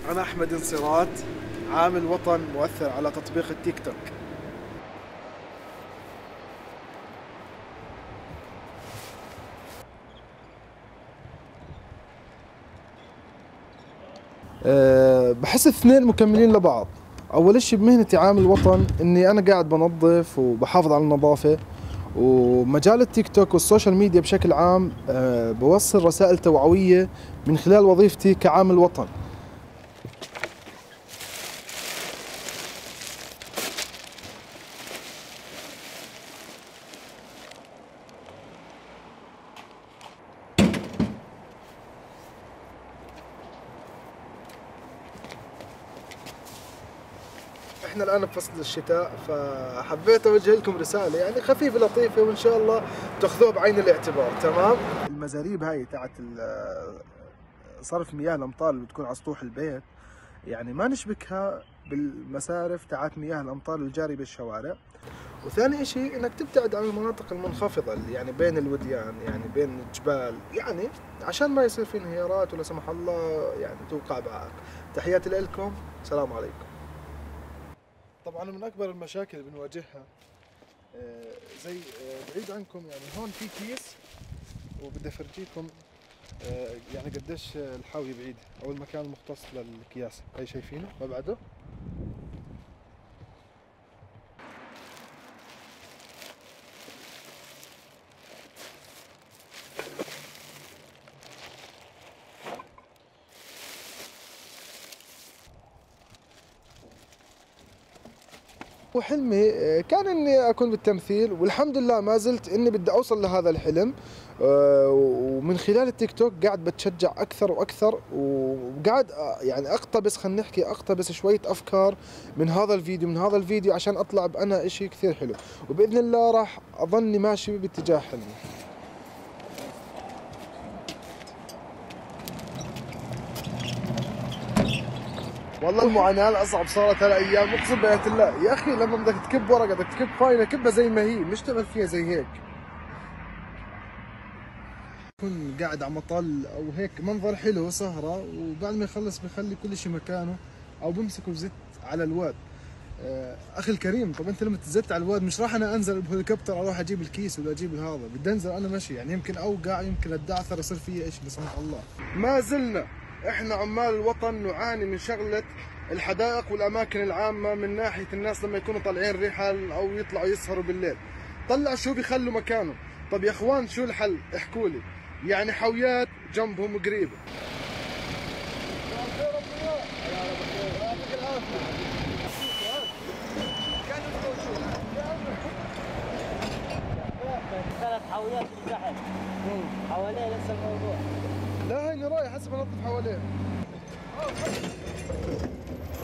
أنا أحمد انصرات، عامل وطن مؤثر على تطبيق التيك توك. بحس الاثنين مكملين لبعض. أول إشي بمهنتي عامل وطن إني أنا قاعد بنظف وبحافظ على النظافة، ومجال التيك توك والسوشيال ميديا بشكل عام بوصل رسائل توعوية من خلال وظيفتي كعامل وطن. احنا الان بفصل الشتاء، فحبيت اوجه لكم رساله يعني خفيفه لطيفه، وان شاء الله تاخذوها بعين الاعتبار. تمام. المزاريب هاي تاعت صرف مياه الامطار اللي بتكون على سطوح البيت، يعني ما نشبكها بالمسارف تاعت مياه الامطار الجاريه بالشوارع. وثاني اشي انك تبتعد عن المناطق المنخفضه اللي يعني بين الوديان، يعني بين الجبال، يعني عشان ما يصير في انهيارات ولا سمح الله يعني توقع بعائق. تحياتي لكم، السلام عليكم. طبعا من اكبر المشاكل اللي بنواجهها زي بعيد عنكم، يعني هون في كيس وبدي افرجيكم يعني قديش الحاوية بعيد او المكان المختص للكياس. هاي شايفينه ما بعده؟ وحلمي كان اني اكون بالتمثيل، والحمد لله ما زلت اني بدي اوصل لهذا الحلم. ومن خلال التيك توك قاعد بتشجع اكثر واكثر، وقاعد يعني اقتبس، خلينا نحكي اقتبس شويه افكار من هذا الفيديو، عشان اطلع بانا اشي كثير حلو، وباذن الله راح اظني ماشي باتجاه حلمي. والله المعاناة الأصعب صارت هالأيام، أقسم بآيات الله يا أخي. لما بدك تكب ورقة، بدك تكب فايلة، كبها زي ما هي، مش تعمل فيها زي هيك. بكون قاعد على مطل أو هيك منظر حلو سهرة، وبعد ما يخلص بخلي كل شيء مكانه، أو بمسك وزت على الواد. أخي الكريم، طب أنت لما تزت على الواد مش راح أنا أنزل بهليكوبتر أروح أجيب الكيس ولا أجيب هذا، بدي أنزل أنا مشي، يعني يمكن أوقع، يمكن أتدعثر، يصير فيي إيش لا سمح الله. ما زلنا احنا عمال الوطن نعاني من شغله الحدائق والاماكن العامه، من ناحيه الناس لما يكونوا طالعين رحل او يطلعوا يسهروا بالليل، طلع شو بيخلوا مكانه. طب يا اخوان شو الحل؟ احكوا لي. يعني حاويات جنبهم قريبه. ثلاث حاويات اللي تحت حواليه لسه الموضوع. لا هيني رايح هسه بنظف حواليه.